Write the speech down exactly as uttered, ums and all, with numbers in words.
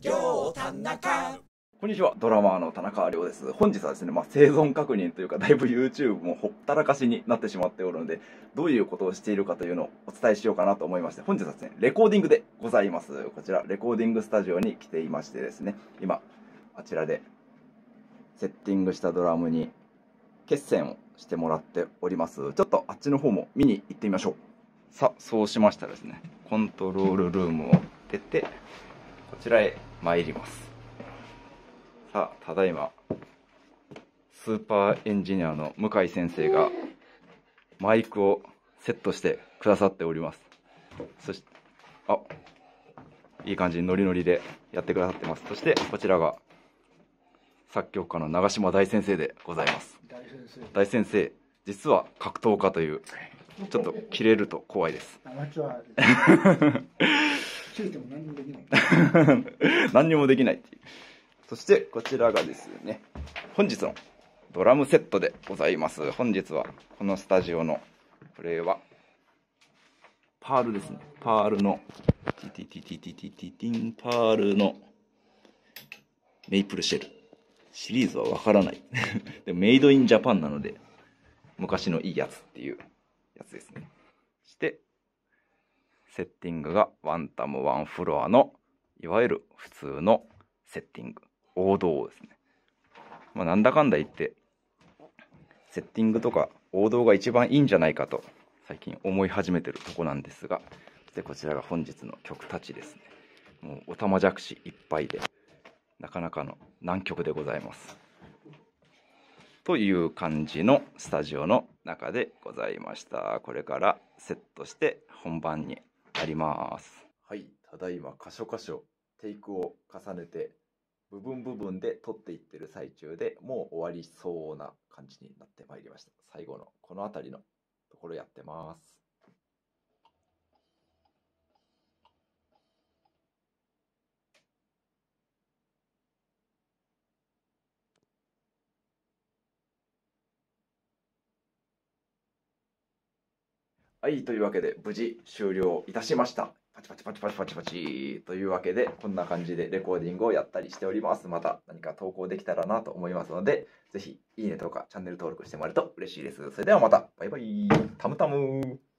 両田中。 こんにちは、ドラマーの田中亮です。本日はですね、まあ、生存確認というか、だいぶ YouTube もほったらかしになってしまっておるので、どういうことをしているかというのをお伝えしようかなと思いまして、本日はですね、レコーディングでございます。こちら、レコーディングスタジオに来ていましてですね、今、あちらでセッティングしたドラムに決線をしてもらっております。ちょっとあっちの方も見に行ってみましょう。さあ、そうしましたらですね、コントロールルームを出て、こちらへ参ります。さあ、ただいまスーパーエンジニアの向井先生がマイクをセットしてくださっております。そして、あ、いい感じにノリノリでやってくださってます。そしてこちらが作曲家の長嶋大先生でございます。 大先生。 大先生、実は格闘家という、ちょっと切れると怖いです。 アマチュアです。切れても何にもできない。 何にもできないっていう。そしてこちらがですね、本日のドラムセットでございます。本日はこのスタジオの、これはパールですね。パールのティティティティティティティティンパールのメイプルシェル。シリーズはわからない。でメイドインジャパンなので昔のいいやつっていうやつですね。そしてセッティングがワンタムワンフロアのいわゆる普通のセッティング。王道ですね。まあ、なんだかんだ言って、セッティングとか王道が一番いいんじゃないかと、最近思い始めてるとこなんですが、でこちらが本日の曲たちですね。もうおたまじゃくしいっぱいで、なかなかの難曲でございます。という感じのスタジオの中でございました。これからセットして本番になります。はい、ただいま箇所箇所テイクを重ねて、部分部分で撮っていってる最中で、もう終わりそうな感じになってまいりました。最後のこの辺りのところやってます。はい、というわけで無事終了いたしました。パチパチパチパチパチパチというわけで、こんな感じでレコーディングをやったりしております。また何か投稿できたらなと思いますので、ぜひいいねとかチャンネル登録してもらえると嬉しいです。それではまた、バイバイ、タムタム。